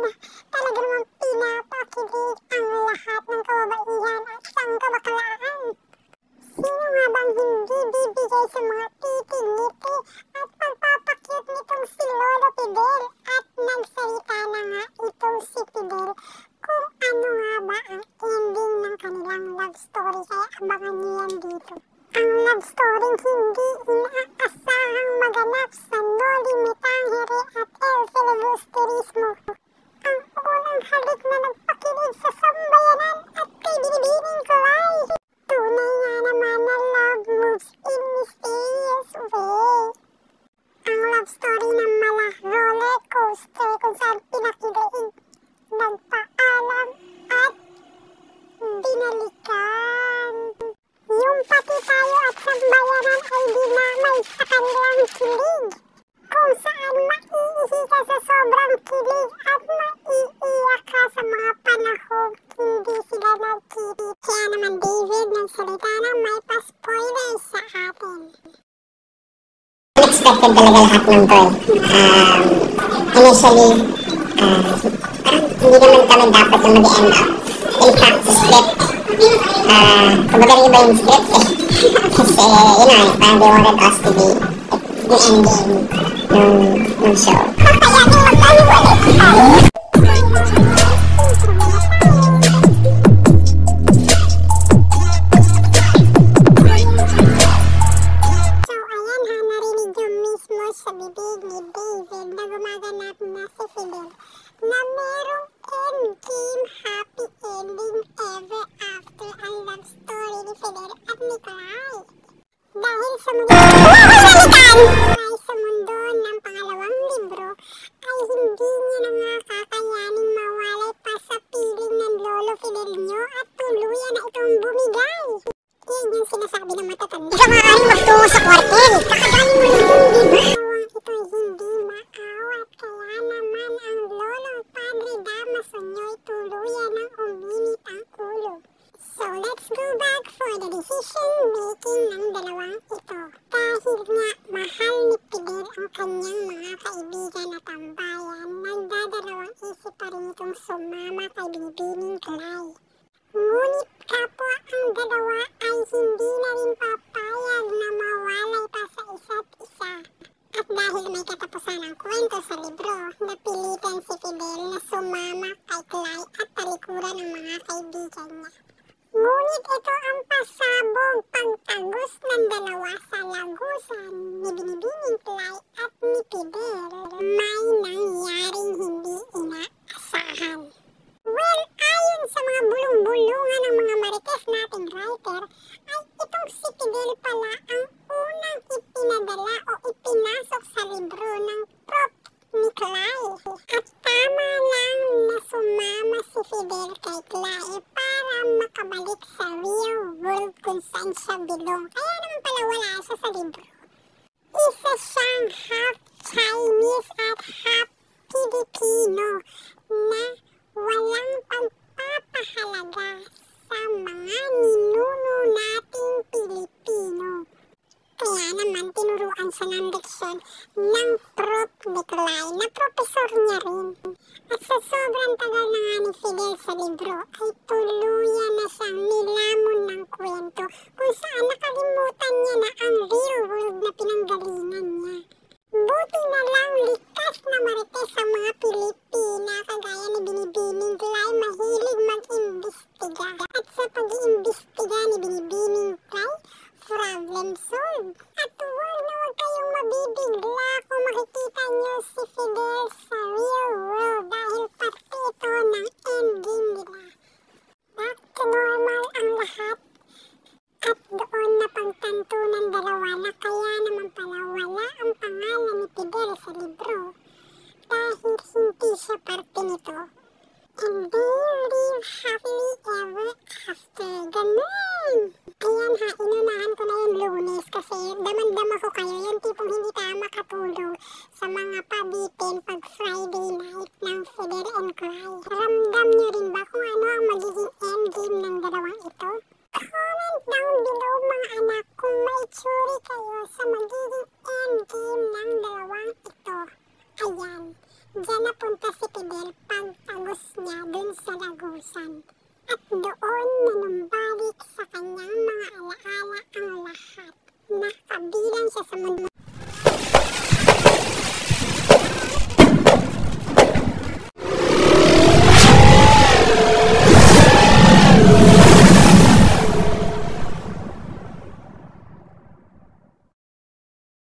talaga namang pinapakilig ang lahat ng kababaihan at sangkabakalaan. Sino nga bang hindi bibigay sa mga titi-ngiti at pagpapakyut nitong si Lolo Fidel? At nagsalita na nga itong si Fidel kung ano nga ba ang ending ng kanilang love story, kaya abangan niyo yan dito. Ang love story hindi inaasahang maganap sa Noli Me Tangere at El Filibusterismo. Ang unang halik na nagpakilig sa sambayanan at kay Binibining Klay. Tunay nga naman na love moves in mysterious way. Ang love story ng mala roller coaster kung saan pinakilig, nagpaalam at binalikan. Yung pati tayo at sambayanan ay dinamay sa kanilang kilig, kung saan maiihi ka sa sobrang kilig at maiiyak ka sa mga panahong hindi sila nagkibit. Kaya naman David nagsalita na may pa-spoiler sa atin. Unexpected talaga lahat ng to initially, hindi naman kami dapat na mag-end up. In fact, sa script, kumbaga rin iba yung script kasi, you know, parang they wanted us to be the ending ng show. Kaya naman tayo ulit. Sa bibig ni David na gumaganap na si Fidel na merong endgame happy ending ever after ang love story ni Fidel at ni Klay. Dahil sa mundo ng pangalawang libro ay hindi niya na nga kakayaning mawalay pa sa piling ng Lolo Fidel nyo at tuluyan na itong bumigay. Yan yung sinasabi ng matatanda. Di ka maaaring magtungo sa kwartel. Kakagaling mo yung ito'y hindi maawat, kaya naman ang Lolo Padre Damaso nyo'y tuluyan ng uminit ang ulo. So let's go back for the decision making ng dalawang ito. Dahil nga mahal ni Fidel ang kanyang mga kaibigan at tambayan, nagdadalawang isip pa rin itong sumama kay Binibining Klay. Ngunit kapwa ang dalawa ay hindi na rin papayag na mawalay pa sa isa't isa. At dahil may katapusan ang kwento sa libro, napilitan si Fidel na sumama kay Klay at talikuran ang mga kaibigan niya. Ngunit ito ang pasabog pagtagos ng dalawa sa lagusan ni Binibining Klay at ni Fidel. May nangyaring hindi inaasahan. Well, ayon sa mga bulong-bulungan ng mga marites nating writer, ay itong si Fidel pala ang unang ipinadala o ipinasok sa libro ng prop ni Klay. At tama lang na sumama si Fidel kay Klay para makabalik sa real world kung saan siya bilong. Kaya naman pala wala siya sa libro. Isa siyang half Chinese at half Filipino na walang pagpapahalaga sa mga ninuno nating Pilipino. Kaya naman tinuruan siya ng leksyon ng prop ni Klay na profesor niya rin. At sa sobrang tagal na nga ni Fidel sa libro ay tuluyan na siyang nilamon ng kwento kung saan nakalimutan niya na ang real world na pinanggalingan niya. Buti na lang likas na marites sa mga Pilipina kagaya ni Binibining Klay, mahilig mag-imbestiga. At sa pag-iimbestiga ni Binibining Klay, problem solved. At huwag na huwag kayong mabibigla kung makikita niyo si Fidel sa real world dahil parte ito ng endgame nila. Back to normal ang lahat. At doon na pagtanto ng dalawa na kaya naman pala wala ang pangalan ni Fidel sa libro dahil hindi siya parte nito. And they live happily ever after. Ganun! Ayan ha, inunahan ko na yung Lunes kasi daman-dama ko kayo yung tipong hindi tayo makatulog sa mga pabitin pag Friday night ng Fidel and Klay. Ramdam niyo rin ba kung ano ang magiging endgame ng dalawang ito? Comment down below mga anak kung maitsuri kayo sa magiging endgame ng dalawang ito. Ayan, dyan napunta si Fidel pag pagkatapos niya dun sa lagusan. At doon nanumbalik sa kanyang mga alaala ang lahat na kabilang siya sa mundo.